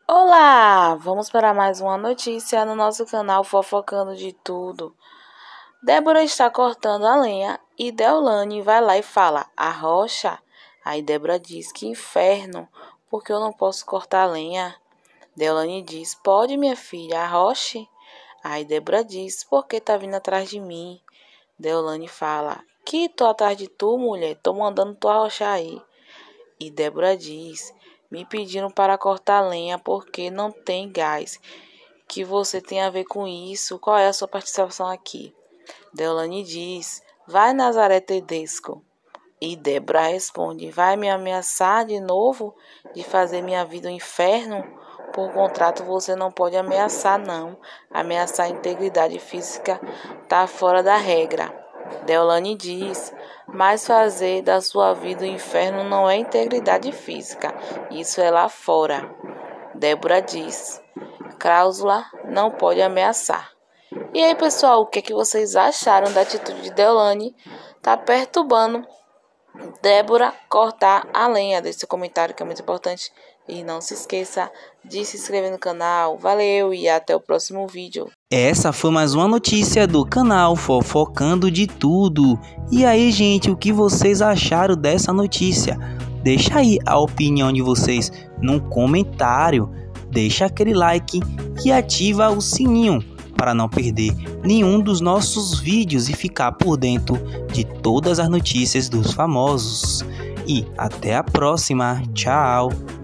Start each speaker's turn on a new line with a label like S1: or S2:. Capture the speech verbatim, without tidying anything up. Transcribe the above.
S1: Olá! Vamos para mais uma notícia no nosso canal Fofocando de Tudo. Débora está cortando a lenha e Deolane vai lá e fala: arrocha? Aí Débora diz: que inferno, porque eu não posso cortar a lenha. Deolane diz: pode, minha filha, arroche? Aí Débora diz: por que tá vindo atrás de mim? Deolane fala: que tô atrás de tu, mulher, tô mandando tu arrochar aí. E Débora diz: me pediram para cortar lenha porque não tem gás. Que você tem a ver com isso? Qual é a sua participação aqui? Deolane diz: vai, Nazaré Tedesco. E Débora responde: vai me ameaçar de novo de fazer minha vida um inferno? Por contrato você não pode ameaçar, não. Ameaçar a integridade física tá fora da regra. Deolane diz: mas fazer da sua vida um inferno não é integridade física, isso é lá fora. Débora diz: cláusula não pode ameaçar. E aí, pessoal, o que é que vocês acharam da atitude de Deolane? Tá perturbando Débora cortar a lenha. Deixe seu comentário que é muito importante. E não se esqueça de se inscrever no canal. Valeu e até o próximo vídeo.
S2: Essa foi mais uma notícia do canal Fofocando de Tudo. E aí, gente, o que vocês acharam dessa notícia? Deixa aí a opinião de vocês no comentário. Deixa aquele like e ativa o sininho para não perder nenhum dos nossos vídeos e ficar por dentro de todas as notícias dos famosos. E até a próxima. Tchau!